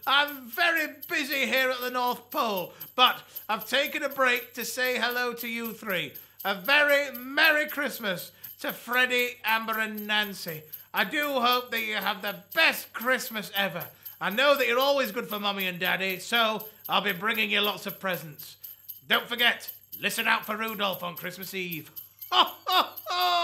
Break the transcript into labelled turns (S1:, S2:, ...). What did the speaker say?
S1: I'm very busy here at the North Pole, but I've taken a break to say hello to you three. A very Merry Christmas to Freddie, Amber and Nancy. I do hope that you have the best Christmas ever. I know that you're always good for Mummy and Daddy, so I'll be bringing you lots of presents. Don't forget, listen out for Rudolph on Christmas Eve. Ho, ho, ho!